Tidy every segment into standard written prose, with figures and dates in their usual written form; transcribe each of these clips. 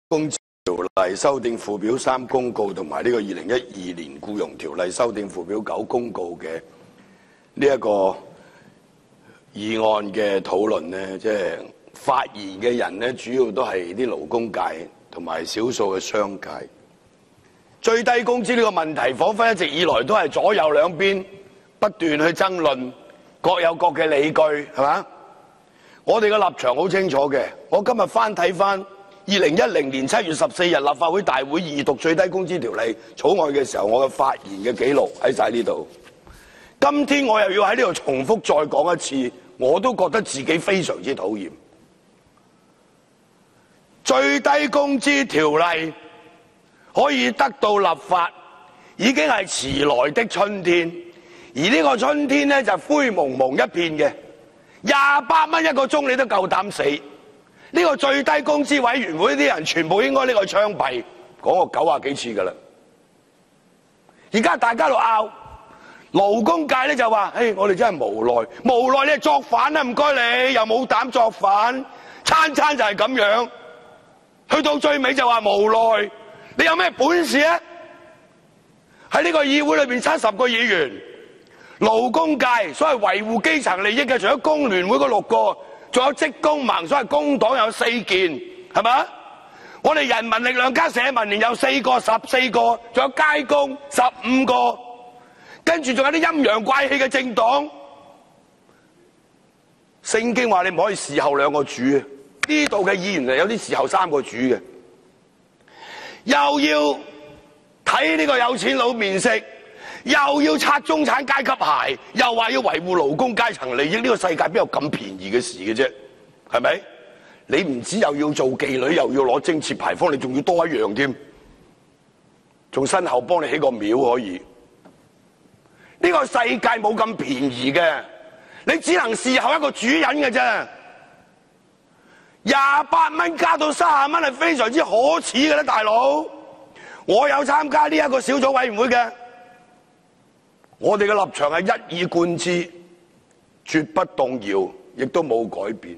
工條例修訂附表3公告同埋呢個2012年僱傭條例修訂附表9公告嘅呢一個議案嘅討論呢，即係發言嘅人呢，主要都係啲勞工界同埋少數嘅商界。最低工資呢個問題，彷彿一直以來都係左右兩邊不斷去爭論，各有各嘅理據，係嘛？我哋嘅立場好清楚嘅。我今日翻睇翻2010年7月14日立法會大會二讀最低工資條例草案嘅時候，我嘅發言嘅記錄喺晒呢度。今天我又要喺呢度重複再講一次，我都覺得自己非常之討厭。最低工資條例可以得到立法，已經係遲來的春天，而呢個春天呢，就灰蒙蒙一片嘅，28蚊一個鐘你都夠膽死。呢個最低工資委員會啲人全部應該呢個槍斃，講過90幾次㗎啦。而家大家都拗，勞工界咧就話：，我哋真係無奈，無奈你係作反啦，唔該你，又冇膽作反，餐餐就係咁樣，去到最尾就話無奈，你有咩本事啊？喺呢個議會裏邊70個議員，勞工界所謂維護基層利益嘅，除咗工聯會嗰6個。仲有職工盟，所謂工黨有4件，係咪？我哋人民力量加社民連有4個、14個，仲有街工15個，跟住仲有啲陰陽怪氣嘅政黨。聖經話你唔可以侍候2個主，呢度嘅議員係有啲侍候3個主嘅，又要睇呢個有錢佬面色，又要擦中產階級鞋，又話要維護勞工階層利益，呢個世界邊有咁便宜嘅事嘅啫？係咪？你唔止又要做妓女，又要攞貞節牌坊，你仲要多一樣添，仲身後幫你起個廟可以。呢個世界冇咁便宜嘅，你只能侍候一個主人嘅啫。28蚊加到30蚊係非常之可恥嘅啦，大佬。我有參加呢一個小組委員會嘅。我哋嘅立場係一以貫之，絕不動搖，亦都冇改變。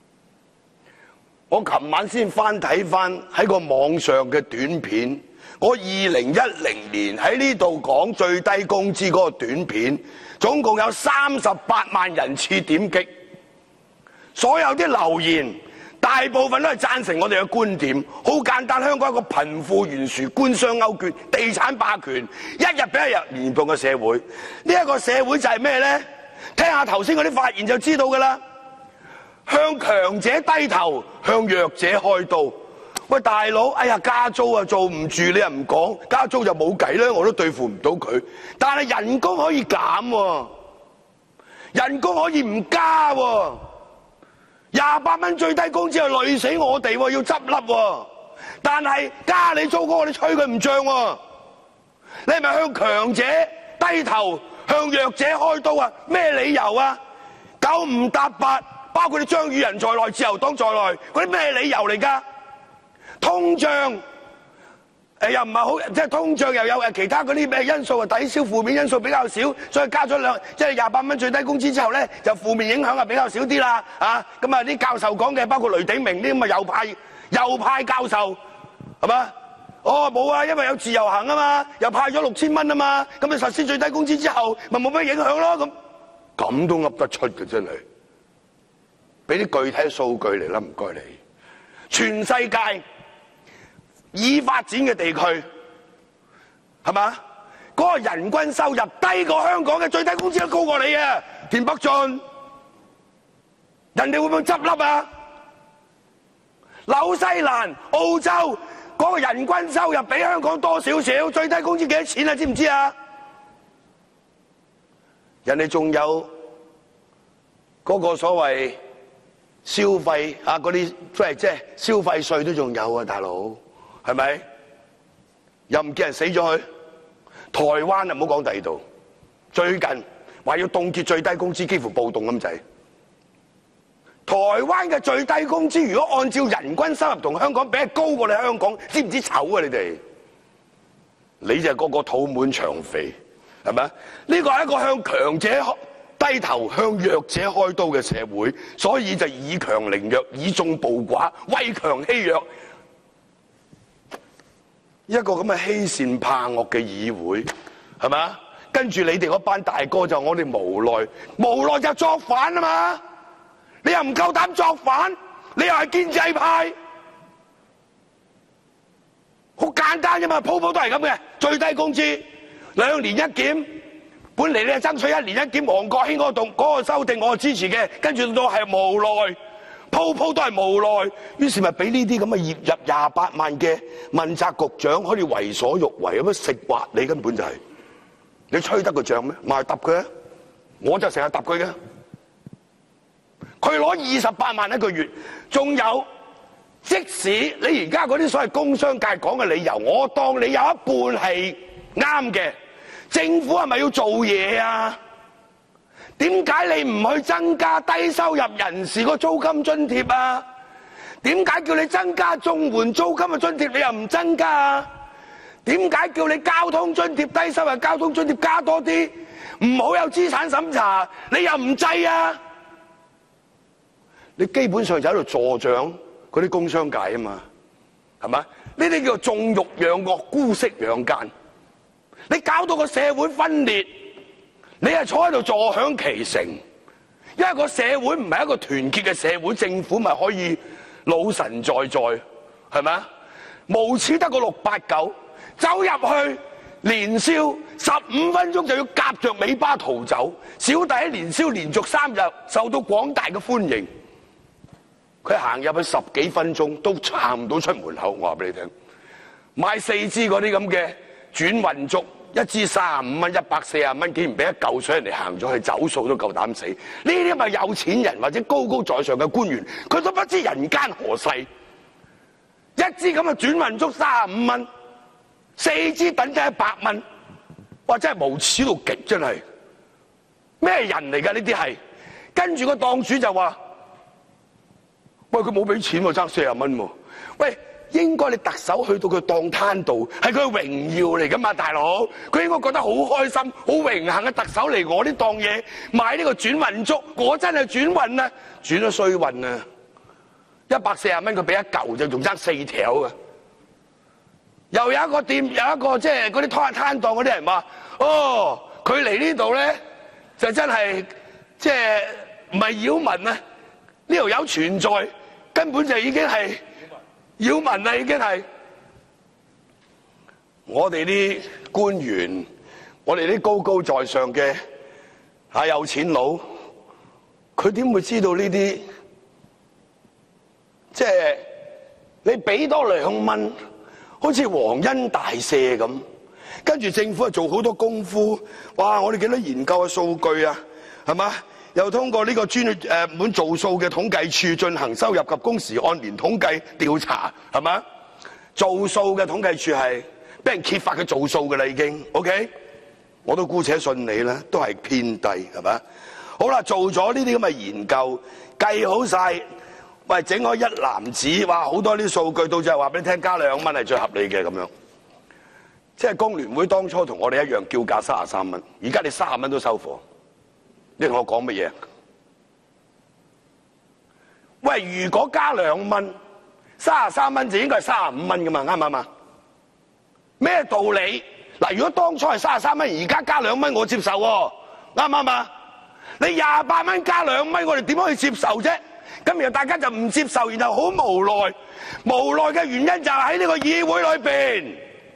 我琴晚先翻睇翻喺個網上嘅短片，我2010年喺呢度講最低工資嗰個短片，總共有38萬人次點擊，所有啲留言大部分都係贊成我哋嘅觀點。好簡單，香港一個貧富懸殊、官商勾結、地產霸權，一日比一日嚴重嘅社會。呢一個社會就係咩呢？聽下頭先嗰啲發言就知道㗎啦。向強者低頭，向弱者開刀。喂，大佬，加租啊做唔住，你又唔講，加租就冇計啦，我都對付唔到佢。但係人工可以減喎，人工可以唔加喎。28蚊最低工資係累死我哋喎，要執笠喎。但係加你租嗰個，你吹佢唔漲喎。你係咪向強者低頭，向弱者開刀啊？咩理由啊？9唔搭8，包括你張宇人在內、自由黨在內，嗰啲咩理由嚟㗎？通脹又唔係好，即係通脹又有其他嗰啲咩因素啊，抵消負面因素比較少，所以加咗即係28蚊最低工資之後咧，就負面影響啊比較少啲啦。咁啊啲教授講嘅，包括雷鼎明啲咁嘅右派教授，係嘛？哦冇啊，因為有自由行啊嘛，又派咗6000蚊啊嘛，咁你實施最低工資之後，咪冇咩影響咯咁都噏得出嘅真係，俾啲具體數據嚟啦，唔該你。全世界已發展嘅地區，係嘛？嗰個人均收入低過香港嘅最低工資都高過你啊！田北俊，人哋會唔會執笠啊？紐西蘭、澳洲嗰個人均收入比香港多少少，最低工資幾多錢啊？知唔知啊？人哋仲有嗰個所謂消費嗰啲即係消費稅都仲有啊，大佬。係咪？又唔見人死咗去？台灣啊，唔好講第二度。最近話要凍結最低工資，幾乎暴動咁滯。台灣嘅最低工資，如果按照人均收入同香港比，係高過你香港，知唔知醜啊？你哋，你就個個肚滿腸肥，係咪？呢個係一個向強者低頭、向弱者開刀嘅社會，所以就以強凌弱、以眾暴寡、威強欺弱。 一個咁嘅欺善怕惡嘅議會，係咪？跟住你哋嗰班大哥就我哋無奈就作反啊嘛！你又唔夠膽作反，你又係建制派，好簡單啫嘛，鋪鋪都係咁嘅，最低工資2年一檢，本嚟你係爭取1年一檢，黃國興嗰個修訂我係支持嘅，跟住到係無奈，鋪鋪都係無奈，於是咪俾呢啲咁嘅月入28萬嘅問責局長可以為所欲為咁樣食滑你，根本就係、是、你吹得個脹咩？咪揼佢啊！我就成日揼佢嘅。佢攞28萬一個月，仲有即使你而家嗰啲所謂工商界講嘅理由，我當你有一半係啱嘅，政府係咪要做嘢啊？點解你唔去增加低收入人士個租金津貼啊？點解叫你增加綜援租金嘅津貼你又唔增加啊？點解叫你交通津貼低收入交通津貼加多啲，唔好有資產審查你又唔制啊？你基本上就喺度助長嗰啲工商界啊嘛，係咪？呢啲叫做縱欲養惡、姑息養奸。你搞到個社會分裂，你係坐喺度坐享其成。因為個社會唔係一個團結嘅社會，政府咪可以老神在在，係咪？無恥得個689，走入去年宵15分鐘就要夾着尾巴逃走。小弟喺年宵連續3日受到廣大嘅歡迎。佢行入去10幾分鐘都行唔到出門口，我話俾你聽，買4支嗰啲咁嘅轉運竹，1支35蚊，140蚊，竟然俾一嚿水人哋行咗去走數都夠膽死。呢啲咪有錢人或者高高在上嘅官員，佢都不知人間何世。一支咁嘅轉運竹35蚊，4支等緊100蚊，哇！真係無恥到極，真係咩人嚟㗎？呢啲係跟住個檔主就話。喂，佢冇俾錢喎，爭40蚊喎。喂，應該你特首去到佢檔攤度，係佢榮耀嚟噶嘛，大佬。佢應該覺得好開心、好榮幸嘅特首嚟我呢檔嘢買呢個轉運竹，我真係轉運啊，轉咗衰運啊！140蚊佢俾一嚿就仲爭4條嘅。又有一個店，有一個即係嗰啲攤檔嗰啲人話：哦，佢嚟呢度咧就真係即係唔係擾民啊！呢條友存在。根本就已經係擾民啦，已經係我哋啲官員，我哋啲高高在上嘅有錢佬，佢點會知道呢啲？即係你俾多2蚊，好似皇恩大赦咁，跟住政府係做好多功夫，哇！我哋幾多研究嘅數據啊，係嘛？又通過呢個專門做數嘅統計處進行收入及工時按年統計調查，係嘛？做數嘅統計處係俾人揭發佢做數嘅啦，已經 OK， 我都姑且信你啦，都係偏低，係嘛？好啦，做咗呢啲咁嘅研究，計好晒，喂，整開一籃子，哇，好多啲數據，到最後話俾你聽，加2蚊係最合理嘅咁樣。即係工聯會當初同我哋一樣叫價33蚊，而家你30蚊都收貨。你同我講乜嘢？喂，如果加2蚊，33蚊就應該係35蚊噶嘛？啱唔啱啊？咩道理？嗱，如果當初係33蚊，而家加2蚊，我接受喎，啱唔啱啊？你28蚊加2蚊，我哋點可以接受啫？咁然後大家就唔接受，然後好無奈。無奈嘅原因就係喺呢個議會裏邊，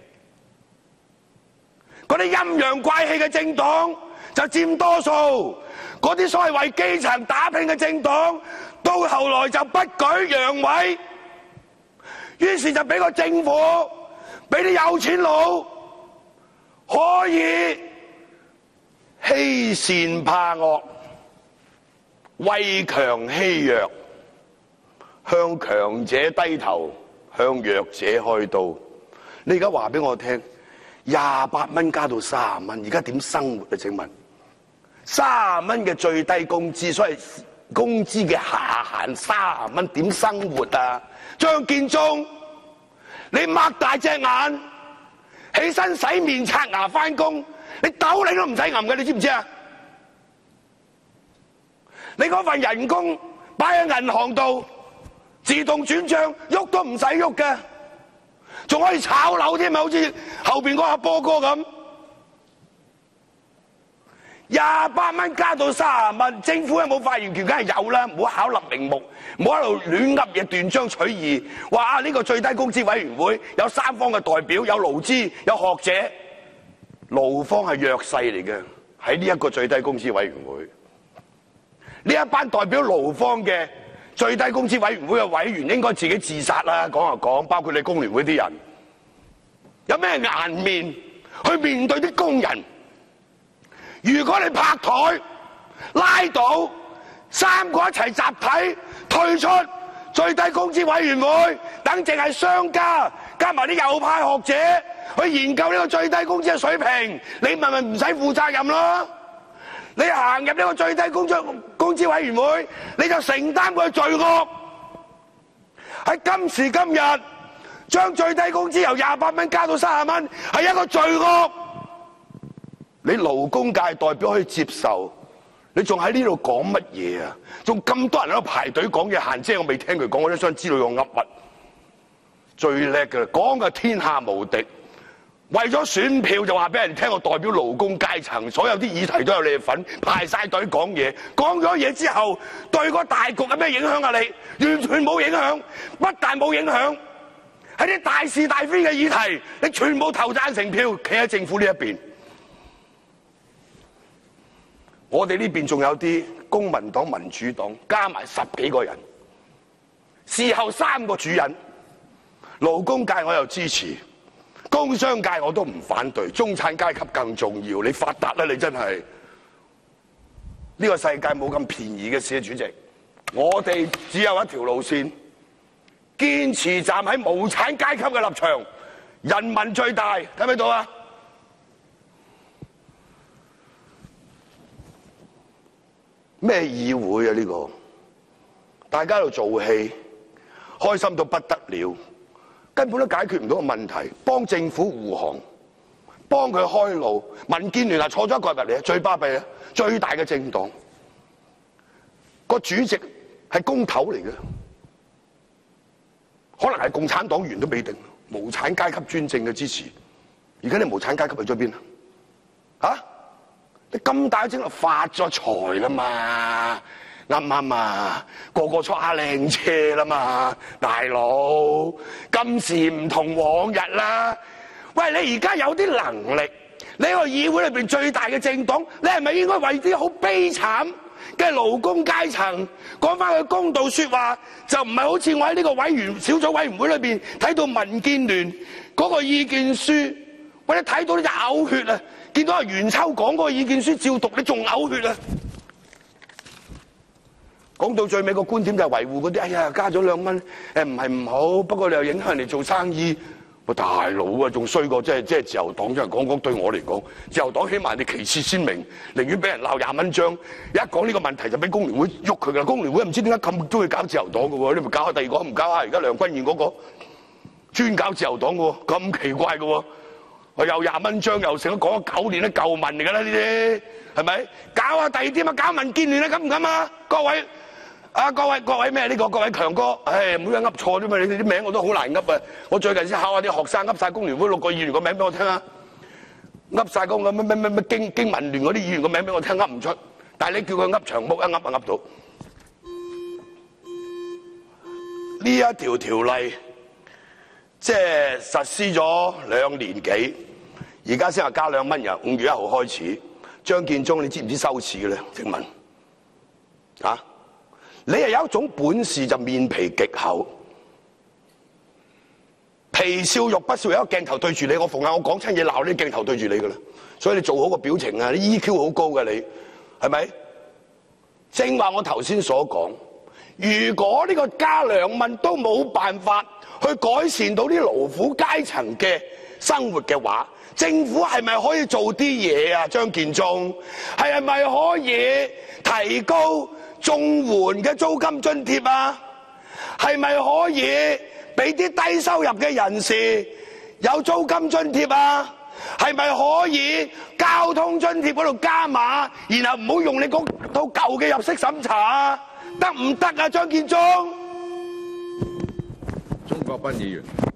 嗰啲陰陽怪氣嘅政黨就佔多數。嗰啲所謂為基層打拼嘅政黨，到後來就不舉揚位，於是就俾個政府，俾啲有錢佬可以欺善怕惡，為強欺弱，向強者低頭，向弱者開刀。你而家話俾我聽，28蚊加到30蚊，而家點生活啊？請問？30蚊嘅最低工資，所謂工資嘅下限30蚊，點生活啊？張建宗，你擘大隻眼，起身洗面刷牙返工，你斗零都唔使揞嘅，你知唔知啊？你嗰份人工擺喺銀行度，自動轉帳，喐都唔使喐嘅。 仲可以炒樓添啊！好似後邊嗰阿波哥咁，28蚊加到30蚊，政府有冇發言權？梗係有啦，唔好巧立名目，唔好喺度亂噏嘢，斷章取義。話啊呢個最低工資委員會有3方嘅代表，有勞資，有學者，勞方係弱勢嚟嘅，喺呢一個最低工資委員會，呢一班代表勞方嘅最低工資委員會嘅委員應該自己自殺啦！講就講，包括你工聯會啲人，有咩顏面去面對啲工人？如果你拍台拉倒3個一齊集體退出最低工資委員會，等淨係商家加埋啲右派學者去研究呢個最低工資嘅水平，你咪唔使負責任咯？你行入呢個最低工資委員會，你就承擔佢罪惡。喺今時今日，將最低工資由28蚊加到30蚊，係一個罪惡。你勞工界代表可以接受，你仲喺呢度講乜嘢啊？仲咁多人喺度排隊講嘢，嫻姐我未聽佢講，我都想知道佢噏乜。最叻嘅講嘅天下無敵。為咗選票就話俾人聽，我代表勞工階層，所有啲議題都有你哋份，排晒隊講嘢。講咗嘢之後，對個大局有咩影響啊？你完全冇影響，不但冇影響，喺啲大是大非嘅議題，你全部投贊成票，企喺政府呢一邊。我哋呢邊仲有啲公民黨、民主黨，加埋10幾個人，事後3個主任，勞工界我又支持。工商界我都唔反對，中產階級更重要。你發達啦，你真係呢個世界冇咁便宜嘅事啊！主席，我哋只有一條路線，堅持站喺無產階級嘅立場，人民最大，睇唔睇到啊？咩議會啊？呢個大家喺度做戲，開心到不得了。根本都解決唔到個問題，幫政府護航，幫佢開路。民建聯坐咗一個入嚟，最巴閉啊！最大嘅政黨，個主席係公頭嚟嘅，可能係共產黨員都未定。無產階級專政嘅支持，而家你無產階級去咗邊啊？嚇！你咁大嘅政黨發咗財啦嘛？啱唔啱啊？個個坐下靚車啦嘛，大佬，今時唔同往日啦。喂，你而家有啲能力，你個議會裏邊最大嘅政黨，你係咪應該為啲好悲慘嘅勞工階層講翻句公道說話？就唔係好似我喺呢個小組委員會裏邊睇到民建聯嗰個意見書，或者睇到呢就嘔血啊！見到阿袁秋講嗰個意見書照讀，你仲嘔血啊！講到最尾個觀點就係維護嗰啲，哎呀加咗2蚊，唔係唔好，不過你又影響人哋做生意。喂大佬啊，仲衰過即係自由黨，真係講對我嚟講，自由黨起碼你旗幟鮮明，寧願俾人鬧20蚊張，一講呢個問題就俾工聯會喐佢噶啦。工聯會唔知點解咁中意搞自由黨嘅喎？你咪搞下第二個唔搞下，而家梁君彥嗰個專搞自由黨嘅喎，咁奇怪嘅喎，又20蚊張又成，講咗9年都舊聞嚟㗎啦呢啲，係咪？搞下第二啲咪搞民建聯啦，敢唔敢啊？各位。各位咩？呢個各位強哥，唉，每個人噏錯啫嘛！你哋啲名我都好難噏啊！我最近先考下啲學生，噏晒工聯會6個議員個名俾我聽啊！噏晒嗰個咩經民聯嗰啲議員個名俾我聽，噏唔出。但係你叫佢噏長毛，一噏就噏到。呢一條條例即係實施咗2年幾，而家先話加2蚊，由5月1號開始。張建宗，你知唔知羞恥嘅咧？請問啊？你係有一種本事就面皮極厚，皮笑肉不笑，有一個鏡頭對住你，我逢下我講親嘢鬧呢鏡頭對住你噶啦，所以你做好個表情啊，你 EQ 好高嘅你，係咪？正話我頭先所講，如果呢個加2蚊都冇辦法去改善到啲勞苦階層嘅生活嘅話，政府係咪可以做啲嘢啊？張建宗係咪可以提高綜援嘅租金津貼啊？係咪可以俾啲低收入嘅人士有租金津貼啊？係咪可以交通津貼嗰度加碼，然後唔好用你嗰套舊嘅入息審查啊？得唔得啊？張建宗？ 鍾國斌議員。